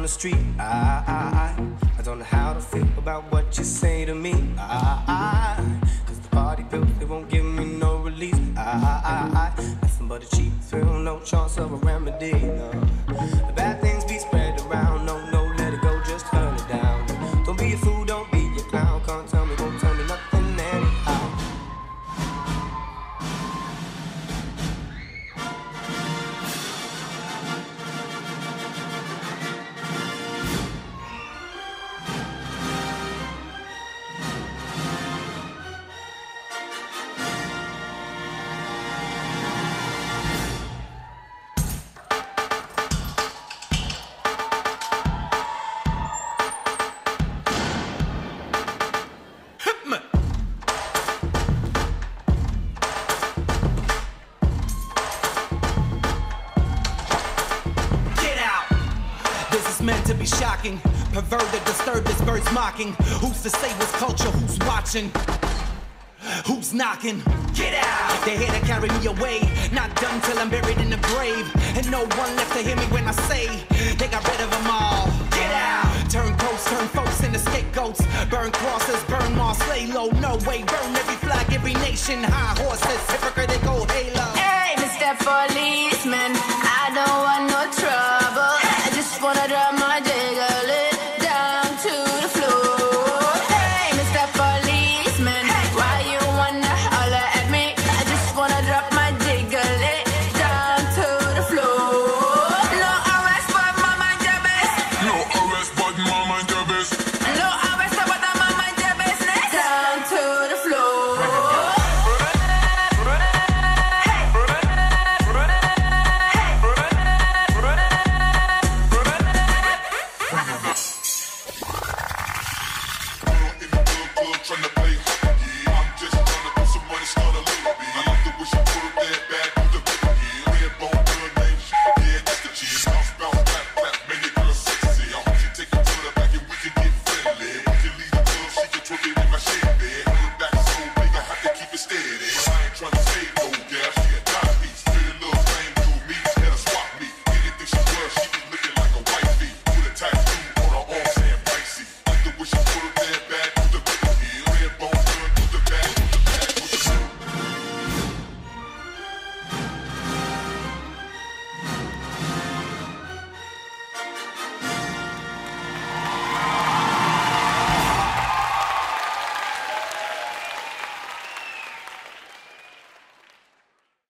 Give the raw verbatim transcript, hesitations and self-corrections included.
the street. I, I, I, I don't know how to feel about what you say to me. I, I, cause the party pills, they won't give me no release. I, I, I, nothing but a cheap thrill, no chance of a remedy, no. The bad things be spread around, no, no, let it go, just turn it down. Don't be a fool, don't be a clown, can't tell me, won't tell me nothing anyhow. Meant to be shocking, perverted, disturbed as birds mocking. Who's to say what's culture? Who's watching? Who's knocking? Get out! They're here to carry me away. Not done till I'm buried in the grave. And no one left to hear me when I say they got rid of them all. Get out! Turn ghosts, turn folks into scapegoats. Burn crosses, burn moss, lay low. No way, burn every flag, every nation. High horses, hypocritical halo. Hey, Mister Policeman, I don't